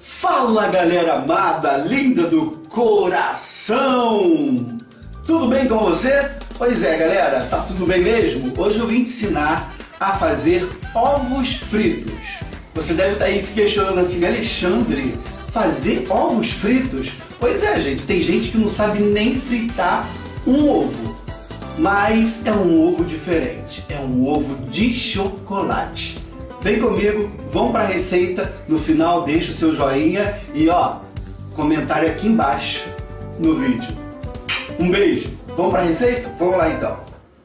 Fala, galera amada, linda do coração! Tudo bem com você? Pois é, galera, tá tudo bem mesmo? Hoje eu vim te ensinar a fazer ovos fritos. Você deve estar aí se questionando assim, Alexandre, fazer ovos fritos? Pois é, gente, tem gente que não sabe nem fritar um ovo. Mas é um ovo diferente, é um ovo de chocolate. Vem comigo, vamos para a receita, no final deixa o seu joinha e ó, comentário aqui embaixo no vídeo. Um beijo, vamos para a receita? Vamos lá então.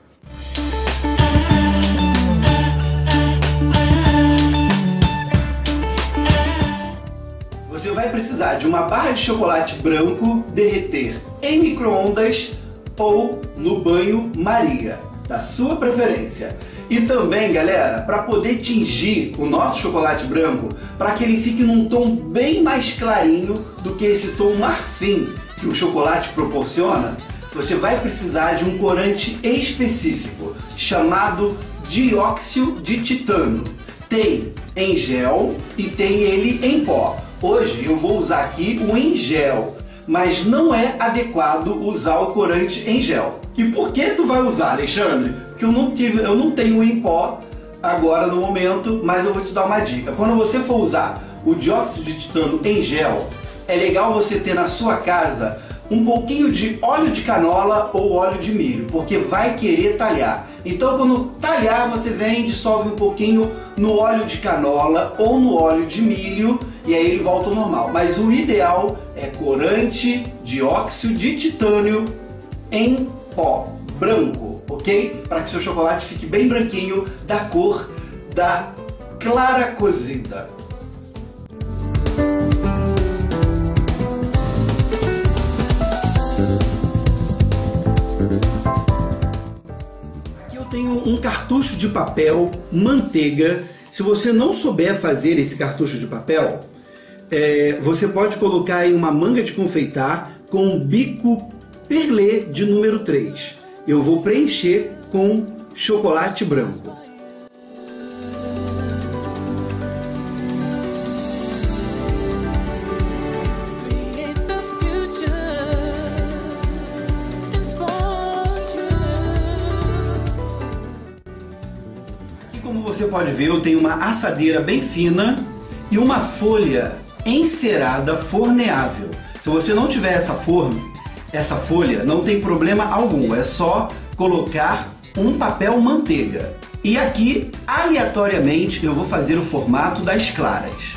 Você vai precisar de uma barra de chocolate branco derreter em micro-ondas ou no banho-maria, da sua preferência. E também, galera, para poder tingir o nosso chocolate branco, para que ele fique num tom bem mais clarinho do que esse tom marfim que o chocolate proporciona, você vai precisar de um corante específico, chamado dióxido de titânio. Tem em gel e tem ele em pó. Hoje eu vou usar aqui o em gel, mas não é adequado usar o corante em gel. E por que tu vai usar, Alexandre? Porque eu não tenho em pó agora no momento, mas eu vou te dar uma dica. Quando você for usar o dióxido de titânio em gel, é legal você ter na sua casa um pouquinho de óleo de canola ou óleo de milho, porque vai querer talhar. Então quando talhar, você vem e dissolve um pouquinho no óleo de canola ou no óleo de milho e aí ele volta ao normal. Mas o ideal é corante, dióxido de titânio em pó branco, ok? Para que seu chocolate fique bem branquinho, da cor da clara cozida. Aqui eu tenho um cartucho de papel manteiga. Se você não souber fazer esse cartucho de papel, você pode colocar em uma manga de confeitar com um bico perlê de número 3. Eu vou preencher com chocolate branco. Aqui, como você pode ver, eu tenho uma assadeira bem fina e uma folha encerada forneável. Se você não tiver essa folha, não tem problema algum, é só colocar um papel manteiga. E aqui, aleatoriamente, eu vou fazer o formato das claras.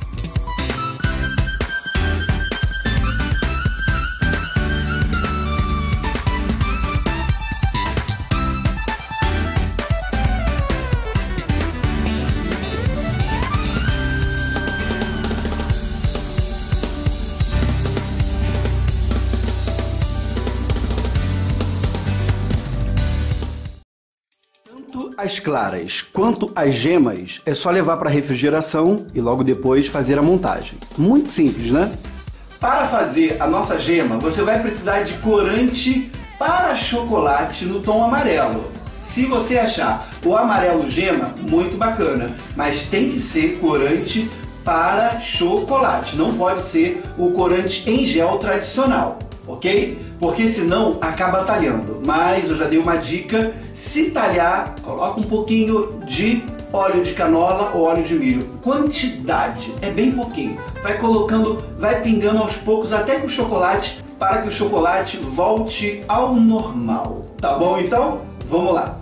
As claras quanto as gemas é só levar para a refrigeração e logo depois fazer a montagem. Muito simples, né? Para fazer a nossa gema, você vai precisar de corante para chocolate no tom amarelo. Se você achar o amarelo gema, muito bacana, mas tem que ser corante para chocolate, não pode ser o corante em gel tradicional, ok? Porque senão acaba talhando. Mas eu já dei uma dica, se talhar, coloca um pouquinho de óleo de canola ou óleo de milho. Quantidade, é bem pouquinho. Vai colocando, vai pingando aos poucos até com o chocolate, para que o chocolate volte ao normal. Tá bom então? Vamos lá.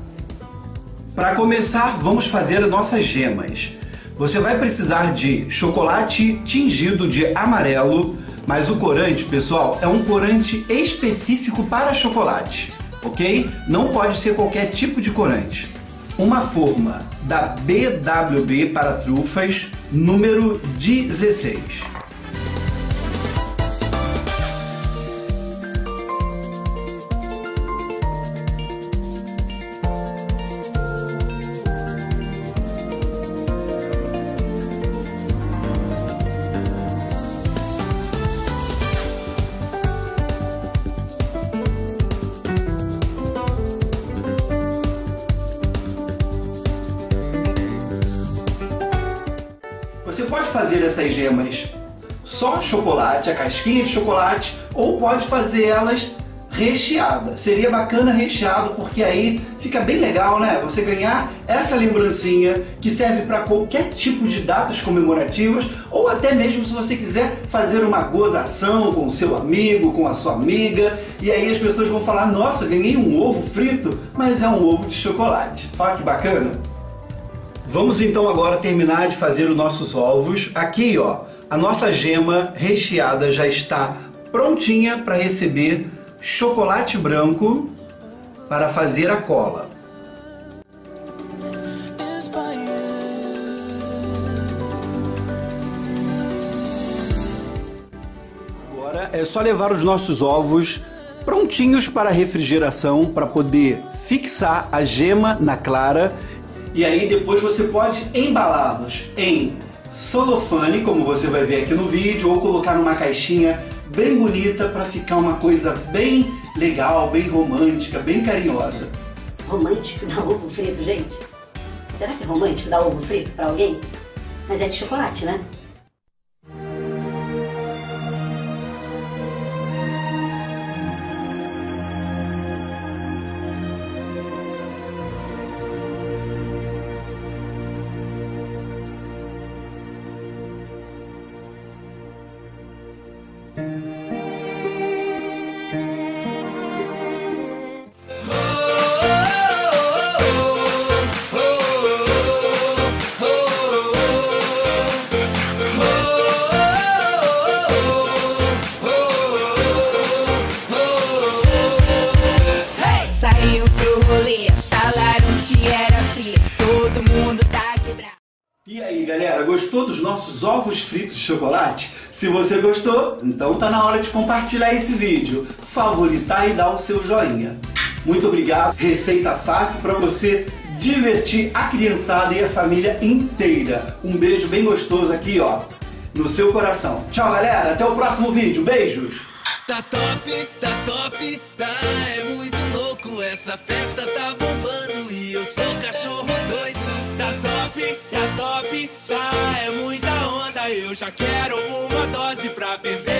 Para começar, vamos fazer as nossas gemas. Você vai precisar de chocolate tingido de amarelo, mas o corante, pessoal, é um corante específico para chocolate, ok? Não pode ser qualquer tipo de corante. Uma forma da BWB para trufas, número 16. Você pode fazer essas gemas só chocolate, a casquinha de chocolate, ou pode fazer elas recheada. Seria bacana recheado, porque aí fica bem legal, né? Você ganhar essa lembrancinha que serve para qualquer tipo de datas comemorativas, ou até mesmo se você quiser fazer uma gozação com o seu amigo, com a sua amiga, e aí as pessoas vão falar: nossa, ganhei um ovo frito, mas é um ovo de chocolate. Olha que bacana! Vamos então agora terminar de fazer os nossos ovos. Aqui, ó, a nossa gema recheada já está prontinha para receber chocolate branco para fazer a cola. Agora é só levar os nossos ovos prontinhos para a refrigeração para poder fixar a gema na clara, e aí depois você pode embalá-los em celofane, como você vai ver aqui no vídeo, ou colocar numa caixinha bem bonita para ficar uma coisa bem legal, bem romântica, bem carinhosa. Romântico dar ovo frito, gente? Será que é romântico dar ovo frito para alguém? Mas é de chocolate, né? E aí, galera, gostou dos nossos ovos fritos de chocolate? Se você gostou, então tá na hora de compartilhar esse vídeo, favoritar e dar o seu joinha. Muito obrigado, receita fácil para você divertir a criançada e a família inteira. Um beijo bem gostoso aqui, ó, no seu coração. Tchau, galera, até o próximo vídeo, beijos! Tá top, tá, é muito louco, essa festa tá bombando e eu sou cachorro doido. Tá top, tá, é muita onda, eu já quero uma dose pra perder.